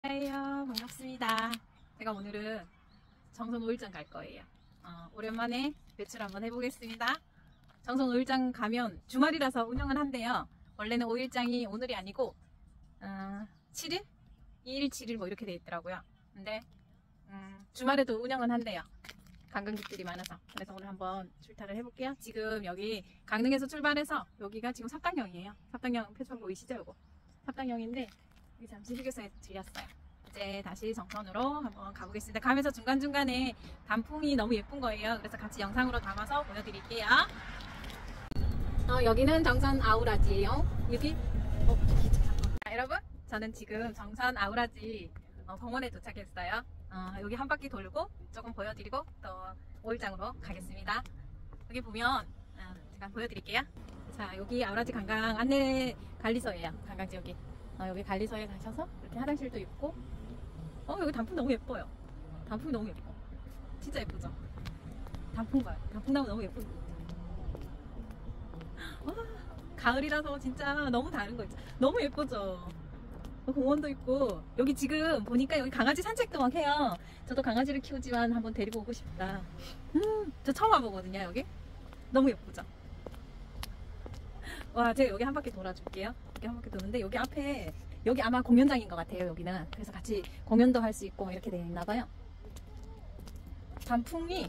안녕하세요. 반갑습니다. 제가 오늘은 정선 5일장 갈 거예요. 오랜만에 외출 한번 해보겠습니다. 정선 5일장 가면 주말이라서 운영을 한대요. 원래는 5일장이 오늘이 아니고 7일? 2일, 7일 뭐 이렇게 돼 있더라고요. 근데 주말에도 운영은 한대요. 관광객들이 많아서. 그래서 오늘 한번 출타를 해볼게요. 지금 여기 강릉에서 출발해서 여기가 지금 삽당령이에요. 삽당령 표지판 보이시죠? 요거 삽당령인데 여기 잠시 휴게소에 들렸어요. 이제 다시 정선으로 한번 가보겠습니다. 가면서 중간중간에 단풍이 너무 예쁜 거예요. 그래서 같이 영상으로 담아서 보여드릴게요. 여기는 정선 아우라지예요. 여기 여러분, 저는 지금 정선 아우라지 공원에 도착했어요. 여기 한 바퀴 돌고 조금 보여드리고 또 5일장으로 가겠습니다. 여기 보면 제가 보여드릴게요. 자, 여기 아우라지 관광 안내 관리소예요. 관광지역이. 여기 관리소에 가셔서 이렇게 화장실도 있고, 여기 단풍 너무 예뻐요. 단풍이 너무 예뻐. 진짜 예쁘죠? 단풍 봐요. 단풍나무 너무 예쁘죠? 가을이라서 진짜 너무 다른 거 있죠? 너무 예쁘죠? 공원도 있고, 여기 지금 보니까 여기 강아지 산책도 막 해요. 저도 강아지를 키우지만 한번 데리고 오고 싶다. 저 처음 와보거든요, 여기. 너무 예쁘죠? 와, 제가 여기 한 바퀴 돌아줄게요. 여기 한 바퀴 도는데, 여기 앞에, 여기 아마 공연장인 것 같아요, 여기는. 그래서 같이 공연도 할 수 있고, 이렇게 되어 있나봐요. 단풍이,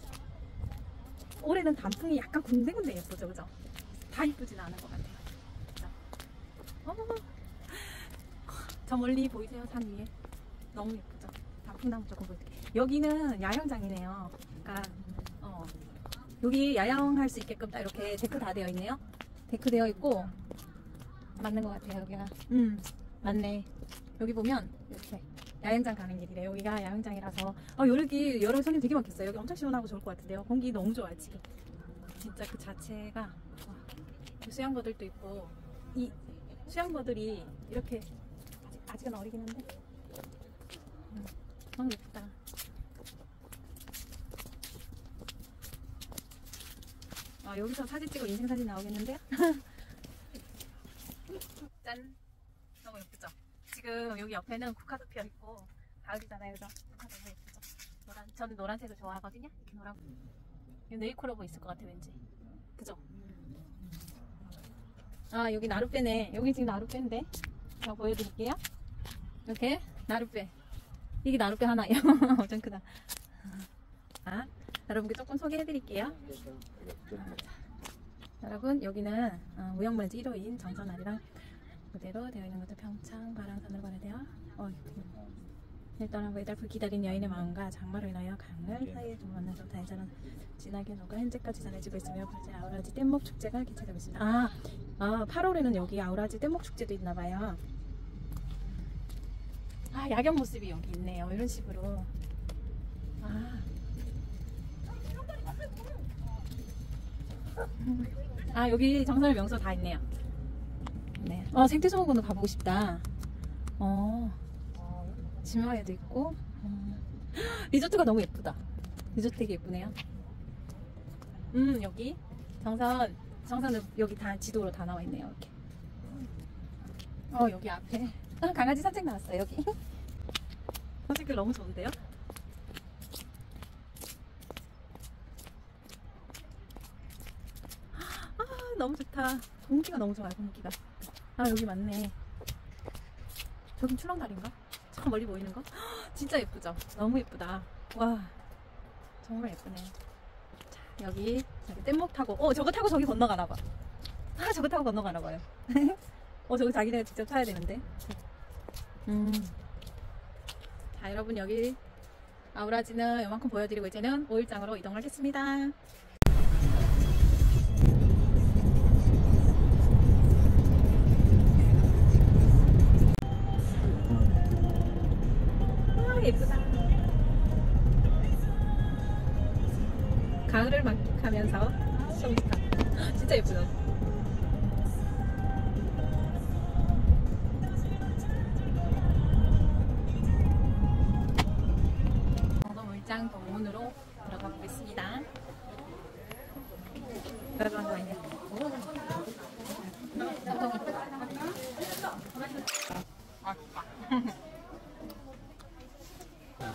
올해는 단풍이 약간 군데군데 예쁘죠, 그죠? 다 예쁘진 않은 것 같아요. 저 멀리 보이세요? 산 위에. 너무 예쁘죠? 단풍나무 조금 보여드릴게요. 여기는 야영장이네요. 그러니까, 여기 야영할 수 있게끔 딱 이렇게 데크 다 되어 있네요. 데크 되어 있고, 맞는 것 같아요, 여기가. 맞네. 여기 보면, 이렇게. 야영장 가는 길이래. 여기가 야영장이라서. 여기 여러 손님 되게 많겠어요. 여기 엄청 시원하고 좋을 것 같은데요. 공기 너무 좋아요, 지금. 진짜 그 자체가. 와, 수영버들도 있고, 이 수영버들이 이렇게, 아직은 어리긴 한데. 너무 예쁘다. 여기서 사진 찍어 인생사진 나오겠는데요? 짠! 너무 예쁘죠? 지금 여기 옆에는 국화도 피어있고 가을이잖아요, 그죠? 국화 너무 예쁘죠? 저는 노란색을 좋아하거든요? 이렇게 노란. 여기 네이클로버 있을 것 같아, 왠지. 그죠? 여기 나룻배네. 여기 지금 나룻배인데 제가 보여드릴게요. 이렇게 나룻배. 이게 나룻배 하나예요. 엄청 크다. 여러분께 조금 소개해드릴게요. 여러분, 여기는 무형문화재 1호인 정선아리랑 그대로 되어 있는 것도 평창 바랑산으로 관해되어 일단 외달프 기다린 여인의 마음과 장마로 인하여 강을 사이에 좀 만나서 다이자는 진하게 녹아 현재까지 전해지고 있으며 현재 아우라지 뗏목 축제가 개최되고 있습니다. 8월에는 여기 아우라지 뗏목 축제도 있나봐요. 야경 모습이 여기 있네요. 이런 식으로. 여기 정선의 명소 다 있네요. 네. 생태소원군도 가보고 싶다. 진화에도 있고. 리조트가 너무 예쁘다. 리조트 되게 예쁘네요. 여기 정선은 여기 다 지도로 다 나와 있네요. 이렇게. 여기 앞에 강아지 산책 나왔어요. 여기 산책길 너무 좋은데요? 너무 좋다. 공기가 너무 좋아요. 공기가. 여기 맞네. 저긴 출렁다리인가? 저 멀리 보이는 거? 진짜 예쁘죠? 너무 예쁘다. 와, 정말 예쁘네. 자, 여기 뗏목 타고 저거 타고 저기 건너가나봐. 저거 타고 건너가나봐요. 저거 자기네가 직접 타야 되는데. 자, 여러분, 여기 아우라지는 요만큼 보여드리고 이제는 5일장으로 이동하겠습니다. 예쁘다. 가을을 만끽하면서 너무 좋다. 진짜 예쁘죠? 정선물장 동문으로 들어가 보겠습니다. 여러분 와 있네.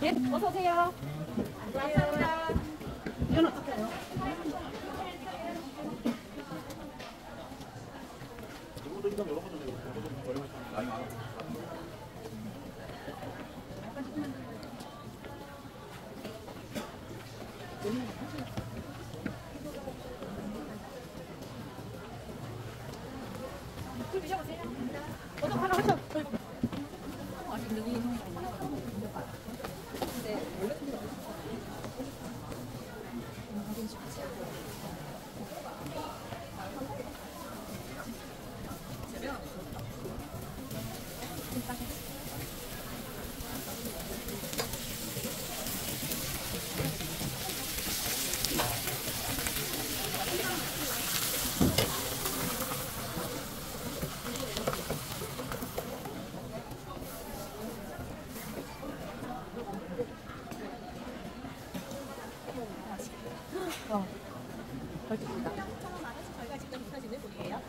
네, 어서 오세요. 감사합니다. 이건 어떻게 해요? 드셔보세요. 어서 하나 하셔. 맛있다. 저희가 직접 부서지는 물이에요.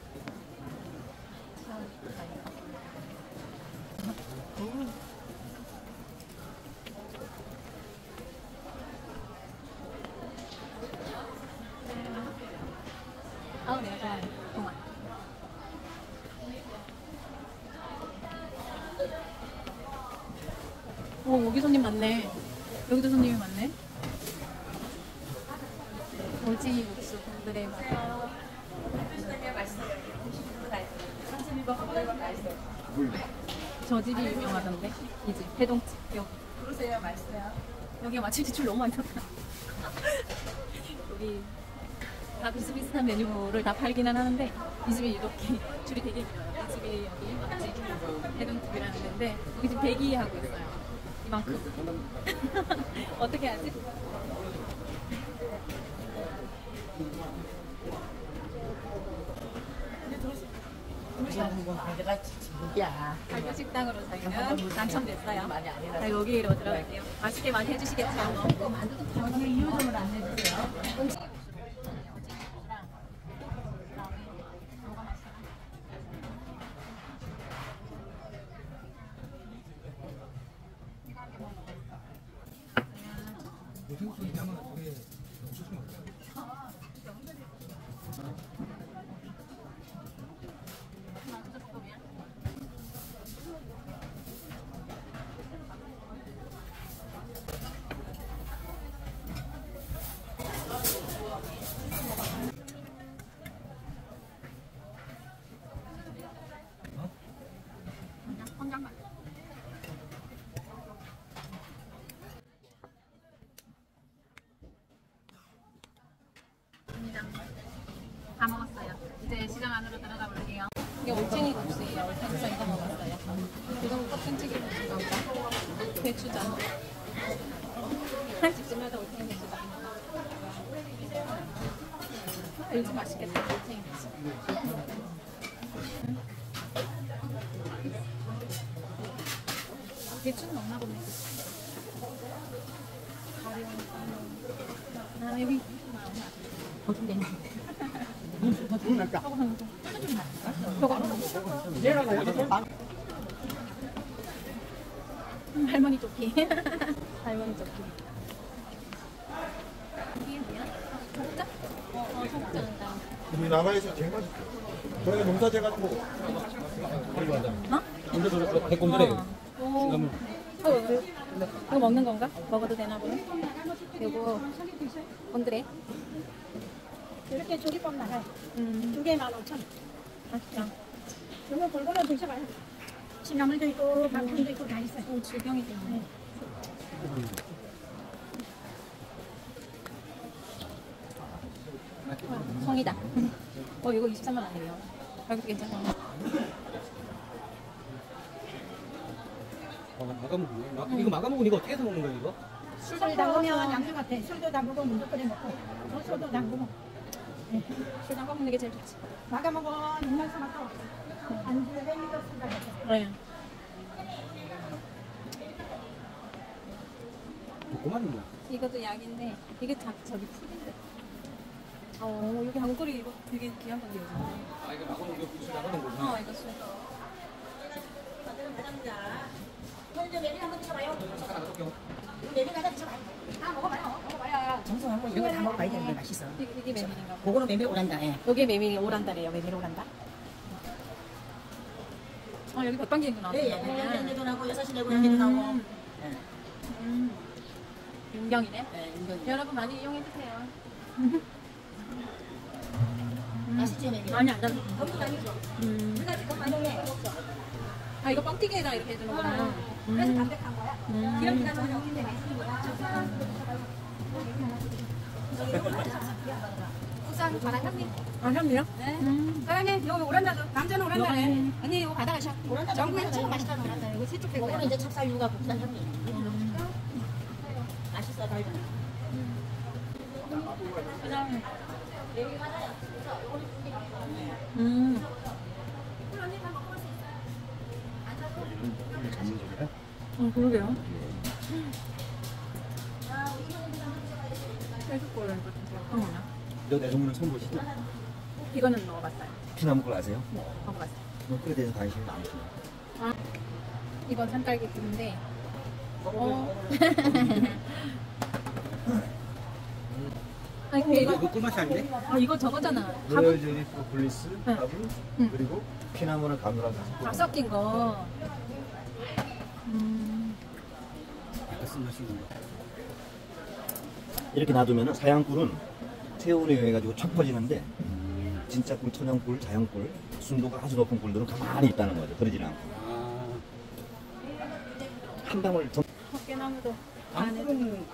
아, 내가 좋아해. 정말. 오, 여기 손님 많네. 여기도 손님이 많네. 오지 육수 분들의 맛. 저 집이 유명하던데. 이 집, 해동집. 여기. 그러세요, 맛있어요. 여기가 마침 지출 너무 많잖아. 여기 다 비슷비슷한 메뉴를 다 팔기는 하는데 이 집이 이렇게 줄이 되게 길어요. 이 집이 여기 맛집 해동집이라는 데인데 여기 지금 대기하고 있어요. 이만큼. 어떻게 하지? 발표 식당으로 저희는 당첨됐어요. 자, 여기로 들어갈게요. 맛있게 많이 해주시겠죠? 여기 2호점을 안내주세요. 다 먹었어요. 이제 시장 안으로 들어가 볼게요. 이게 올챙이 국수예요. 올챙이 저희가 먹었어요. 이건 껍질찌개 국수인가 보다. 배추전. 집집마다 올챙이 국수다. 요즘 맛있겠다. 올챙이 국수. 배추는 없나 보네. 아, 여기. 어딘데? 할머니 조끼. 할머니 조끼. 이게 뭐야? 속자? 속자인가? 우리 나라에서 제일 맛있어. 저희가 농사재 가지고. 어? 백곰들에 이거 먹는 건가? 먹어도 되나 보네. 그리고 곤드레. 이렇게 조리법 나가요. 2개 15,000원. 맛있다. 이거 골고루 드셔봐요. 시나물도 있고 방풍도 있고 다 있어요. 오, 질병이 있네. 성이다. 이거 23만 원이에요. 가격도 괜찮아. 마가묵이네. 이거 마가묵은 이거 어떻게 해서 먹는 거야 이거? 술 담그면 양주 같아. 술도 담그고 물도 끓여 먹고 소도 담그고. 술 담가 먹는 게 제일 좋지. 마가먹은 육면서 맛도 안주에 햄이도 쓰다. 네. 고만이냐? 이것도 약인데 이게 다 저기 풀인데. 여기 방울이 이거 되게 귀한 건데 요즘. 아 이거 마가묵 이거 국수 나가는 거구나. 이거 술. 이거 메밀 한번 드셔봐요. 이거 메밀 하나 드셔봐요. 다 먹어봐요. 먹어봐야 정성한 거 이런 거 다 먹어봐야 되는데 맛있어. 이게 메밀인가 봐. 그거는 메밀 오란다. 예. 여기에 메밀이 오란다래요. 메밀 오란다. 여기 백반기도 나왔어요. 예, 내도 나고 6시 내고 내도 나고. 예. 윤경이네. 예, 인정이. 여러분 많이 이용해주세요. 맛있지 메밀. 많이 안 달라. 너무 다니죠. 우리가 지금 많이 해. 아, 이거 뻥튀기에다 이렇게 해주는구나. 그래서 담백한 거야. 기름기가 좀 여기인데 맛있는 거야. 국산 바다 현미. 아, 현미요? 네. 사장님 여기 오란다도 남자는 오란다네. 언니 이거 받아가셔. 전국에서 제일 맛있다는 오란다. 이거 세쪽 되고. 이거는 이제 찹쌀 유가 국산 현미. 맛있어 달다. 그냥. 전문적이야? 그러게요. 계속 거는 거 진짜. 내 전문은 처음 보시죠? 이거는 먹어봤어요. 피나무 걸 아세요? 네, 먹어봤어요. 그에 대해서 관심이 많으시네요. 이건 산딸기 튀김인데. 아니, 이거 꿀맛이 아닌데? 이거 저거잖아. 로열 젤리 프로폴리스, 응. 밥을 응. 그리고 피나무랑 가루랑 다 섞인 거. 약간 쓴맛이 있는 거. 이렇게 놔두면 사양꿀은 체온에 의해가지고 척 퍼지는데 진짜 꿀, 천연꿀, 자연꿀, 순도가 아주 높은 꿀들은 가만히 있다는 거죠. 그러지 않고 아, 한 방울 더 깨나무도 안에 는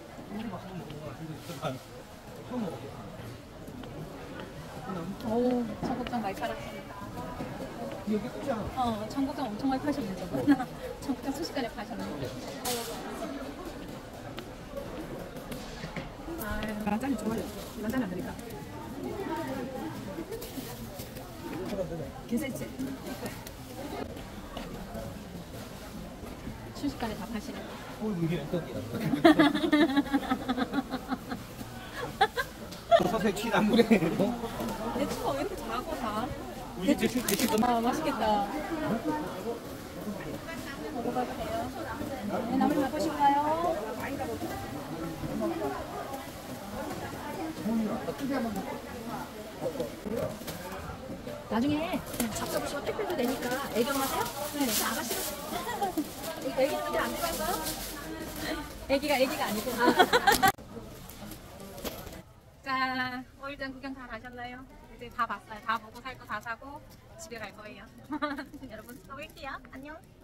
오, 청국장 많이 팔았습니다. 여기 꿀이야. 청국장 엄청 많이 파셨네, 저거. 청국장 순식간에 파셨네. 짠이 좋아요. 이런 짠안 드릴까? 괜찮지? 순식간에 다 파시네. 이게 떡이야. 서서히 취나물에 대추가 왜 이렇게 작아, 다? 우리 대추 맛있겠다. 먹어봐도 돼요? 네, 나물 바꾸실까요? 나중에 잡숴보시고 택배도 되니까 애교 하세요? 네. 아가씨는 애기는 근데 안 들어갔어요? 애기가 아니고. 자, 오일장 구경 다 가셨나요? 이제 다 봤어요. 다 보고 살 거 다 사고 집에 갈 거예요. 여러분 또 뵐게요. 안녕.